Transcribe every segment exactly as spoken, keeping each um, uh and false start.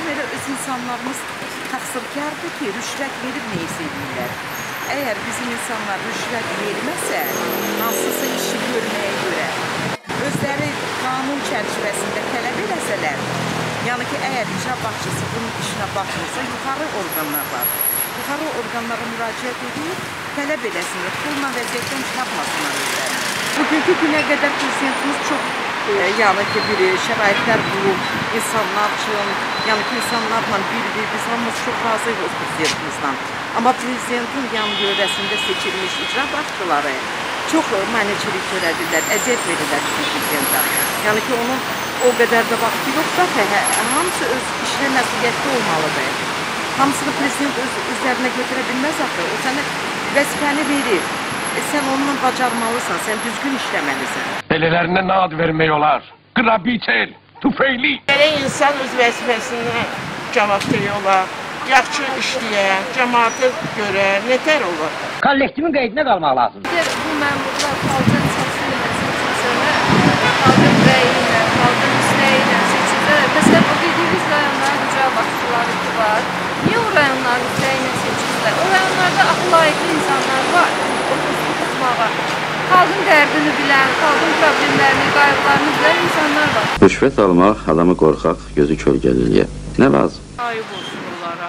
bizim elə öz insanlarımız təqsirkardır ki, rüşvət verib neysə edirlər. Əgər bizim insanlar rüşvət verməsə, hansısa işi görməyə görə, özləri qanun çərçivəsində tələb eləsələr, yəni ki, əgər icra başçısı bunun işinə baxmırsa, yuxarı orqanlar var. Yuxarı orqanlara müraciət edib, tələb eləsinlər, pulla vəziyyətdən çıxartmasınlar özlərini. Bugünkü günə qədər prezidentimiz çox yəni ki, bir şəraitlər qurub insanlar üçün, yəni ki, insanlarla bir-bir, biz hamımız çox razıyıq öz prezidentimizdən. Amma prezidentin yan yörəsində seçilmiş icra başçıları çox mənəçilik törədirlər, əziyyət verirlər prezidentə. Yəni ki, onun o qədər də vaxtı yoxdur ki, hamısı öz işinə məsuliyyətli olmalıdır. Hamısını prezident öz üzərinə götürə bilməz axı, o sənə vəzifəni verir. E, sən onunla bacarmalısan, sən düzgün işləməlisən. Belələrinə nə ad vermək olar? Qrabitel, tüfeyli. Belə insan öz vəzifəsinə cavabdeh olar, yaxşı işləyər, cəmaatı görər, nətər olur? Kollektivin qeydinə qalmaq lazımdır. Bu məmurlar xalqın səsi ilə seçilsələr, xalqın rəyi ilə, xalqın istəyi ilə seçilsələr. Məsələn, o dediyiniz rayonların icra başçıları ki var, niyə o rayonların istəyi ilə seçilsələr? O rayonlarda axı layiqli insanlar var. Xalqın dərdini bilən, xalqın problemlərini, qayğılarını bilən insanlar var. Rüşvət almaq adamı qorxaq, gözü kölgəliliyə. Nə lazım? Ayıb olsun onlara.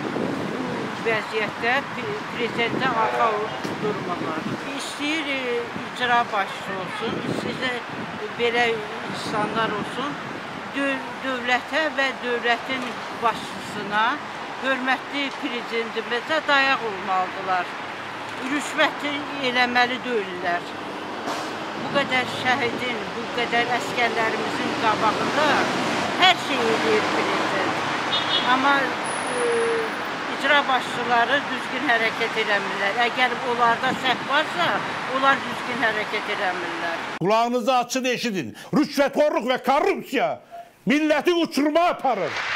Bu vəziyyətdə prezidentə arxa durmalar. İstəyir icra başçı olsun, istəyir belə insanlar olsun. Dövlətə və dövlətin başçısına, hörmətli prezidentimizə dayaq olmalıdırlar. Rüşvət eləməli deyirlər. Bu qədər şəhidin, bu qədər əskərlərimizin qabağında hər şey eləyir prezident. Amma e, icra başçıları düzgün hərəkət eləmirlər. Əgər onlarda səhv varsa, onlar düzgün hərəkət eləmirlər. Kulağınızı açın eşidin. Rüşvətxorluq və korrupsiya milləti uçuruma aparır.